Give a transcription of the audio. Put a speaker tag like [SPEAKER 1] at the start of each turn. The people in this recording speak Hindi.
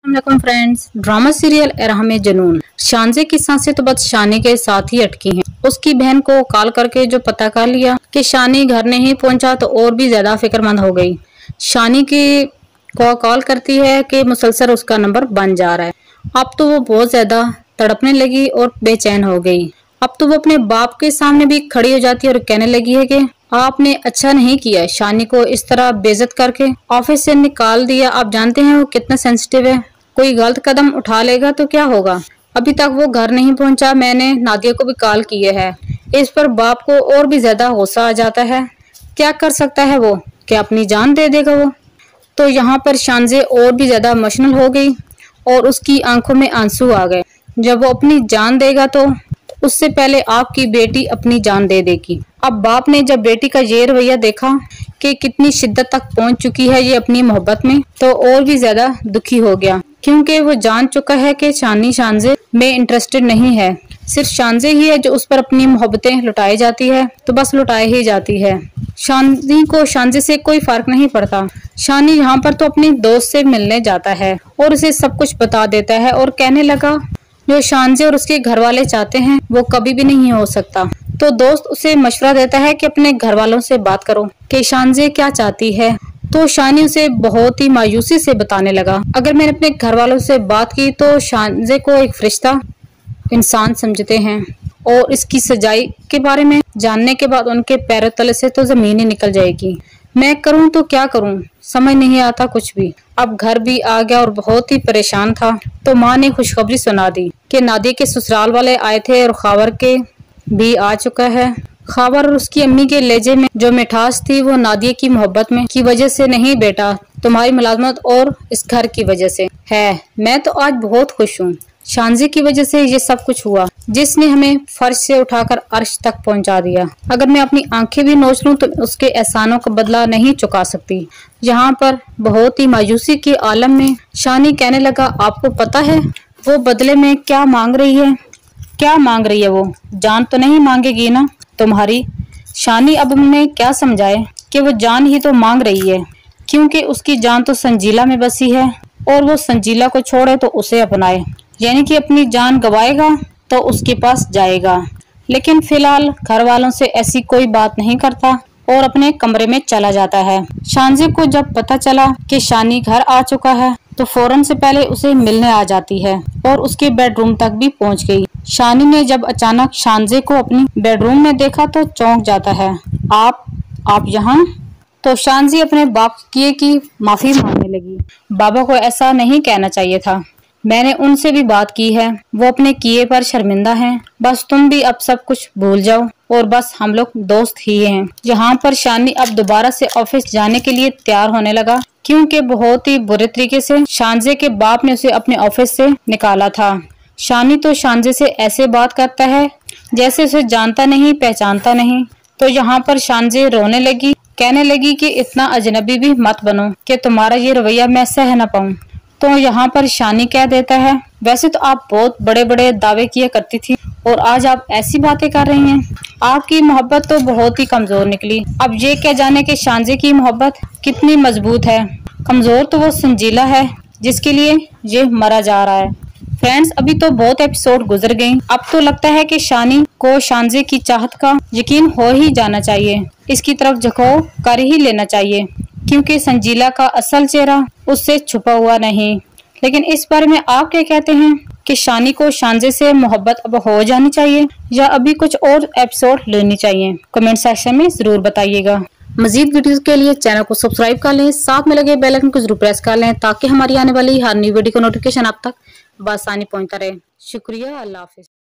[SPEAKER 1] अस्सलाम फ्रेंड्स, ड्रामा सीरियल एराह में जुनून। शानजे की सांसें तो बस शानी के साथ ही अटकी हैं। उसकी बहन को कॉल करके जो पता कर लिया कि शानी घर नहीं पहुंचा तो और भी ज्यादा फिक्रमंद हो गई। शानी की को कॉल करती है कि मुसलसल उसका नंबर बन जा रहा है। अब तो वो बहुत ज्यादा तड़पने लगी और बेचैन हो गई। अब तो वो अपने बाप के सामने भी खड़ी हो जाती है और कहने लगी है कि आपने अच्छा नहीं किया शानी को इस तरह बेइज्जत करके ऑफिस से निकाल दिया। आप जानते हैं वो कितना सेंसिटिव है, कोई गलत कदम उठा लेगा तो क्या होगा। अभी तक वो घर नहीं पहुंचा, मैंने नादिया को भी कॉल किए है। इस पर बाप को और भी ज्यादा गुस्सा आ जाता है। क्या कर सकता है वो, क्या अपनी जान दे देगा वो। तो यहाँ पर शानजे और भी ज्यादा इमोशनल हो गई और उसकी आंखों में आंसू आ गए। जब वो अपनी जान देगा तो उससे पहले आपकी बेटी अपनी जान दे देगी। अब बाप ने जब बेटी का ये रवैया देखा कि कितनी शिद्दत तक पहुंच चुकी है ये अपनी मोहब्बत में, तो और भी ज्यादा दुखी हो गया, क्योंकि वो जान चुका है कि शानी शानजे में इंटरेस्टेड नहीं है। सिर्फ शानजे ही है जो उस पर अपनी मोहब्बतें लुटाई जाती है, तो बस लुटाई ही जाती है। शानी को शानजे से कोई फर्क नहीं पड़ता। शानी यहाँ पर तो अपनी दोस्त से मिलने जाता है और उसे सब कुछ बता देता है और कहने लगा जो शानजे और उसके घर वाले चाहते हैं वो कभी भी नहीं हो सकता। तो दोस्त उसे मशवरा देता है कि अपने घर वालों से बात करो कि शानजे क्या चाहती है। तो शानी उसे बहुत ही मायूसी से बताने लगा, अगर मैंने अपने घर वालों से बात की तो शानजे को एक फरिश्ता इंसान समझते हैं और इसकी सजाई के बारे में जानने के बाद उनके पैरों तले से तो जमीन ही निकल जाएगी। मैं करूं तो क्या करूं, समझ नहीं आता कुछ भी। अब घर भी आ गया और बहुत ही परेशान था। तो माँ ने खुशखबरी सुना दी कि नादिया के ससुराल वाले आए थे और खावर के भी आ चुका है। खावर और उसकी अम्मी के लहजे में जो मिठास थी वो नादिया की मोहब्बत में की वजह से नहीं बेटा, तुम्हारी मुलाजमत और इस घर की वजह से है। मैं तो आज बहुत खुश हूँ। शानजे की वजह से ये सब कुछ हुआ, जिसने हमें फर्श से उठाकर अर्श तक पहुंचा दिया। अगर मैं अपनी आंखें भी नोच लूं तो उसके एहसानों का बदला नहीं चुका सकती। यहाँ पर बहुत ही मायूसी के आलम में शानी कहने लगा, आपको पता है वो बदले में क्या मांग रही है? क्या मांग रही है वो? जान तो नहीं मांगेगी ना तुम्हारी। शानी अब उन्हें क्या समझाए कि वो जान ही तो मांग रही है, क्योंकि उसकी जान तो संजीला में बसी है और वो संजीला को छोड़े तो उसे अपनाए, यानी कि अपनी जान गवाएगा तो उसके पास जाएगा। लेकिन फिलहाल घर वालों से ऐसी कोई बात नहीं करता और अपने कमरे में चला जाता है। शानजे को जब पता चला कि शानी घर आ चुका है तो फौरन से पहले उसे मिलने आ जाती है और उसके बेडरूम तक भी पहुंच गई। शानी ने जब अचानक शानजे को अपनी बेडरूम में देखा तो चौंक जाता है। आप यहाँ? तो शानजे अपने बाप की माफी मांगने लगी। बाबा को ऐसा नहीं कहना चाहिए था, मैंने उनसे भी बात की है, वो अपने किए पर शर्मिंदा हैं। बस तुम भी अब सब कुछ भूल जाओ और बस हम लोग दोस्त ही हैं। यहाँ पर शानी अब दोबारा से ऑफिस जाने के लिए तैयार होने लगा, क्योंकि बहुत ही बुरे तरीके से शानजे के बाप ने उसे अपने ऑफिस से निकाला था। शानी तो शानजे से ऐसे बात करता है जैसे उसे जानता नहीं पहचानता नहीं। तो यहाँ पर शानजे रोने लगी, कहने लगी कि इतना अजनबी भी मत बनो कि तुम्हारा ये रवैया मैं सह न पाऊँ। तो यहाँ पर शानी कह देता है, वैसे तो आप बहुत बड़े बड़े दावे किया करती थी और आज आप ऐसी बातें कर रही हैं। आपकी मोहब्बत तो बहुत ही कमजोर निकली। अब ये क्या जाने कि शानजे की मोहब्बत कितनी मजबूत है। कमजोर तो वो संजीला है जिसके लिए ये मरा जा रहा है। फ्रेंड्स, अभी तो बहुत एपिसोड गुजर गए। अब तो लगता है कि शानी को शानजे की चाहत का यकीन हो ही जाना चाहिए, इसकी तरफ झुकाव कर ही लेना चाहिए, क्योंकि संजीला का असल चेहरा उससे छुपा हुआ नहीं। लेकिन इस बारे में आप क्या कहते हैं कि शानी को शानजे से मोहब्बत अब हो जानी चाहिए या अभी कुछ और एपिसोड लेनी चाहिए? कमेंट सेक्शन में जरूर बताइएगा। मजीद वीडियोस के लिए चैनल को सब्सक्राइब कर लें, साथ में लगे बेल आइकन को जरूर प्रेस कर लें ताकि हमारी आने वाली हर नई वीडियो का नोटिफिकेशन आप तक बआसानी पहुंचता रहे। शुक्रिया, अल्लाह हाफिज।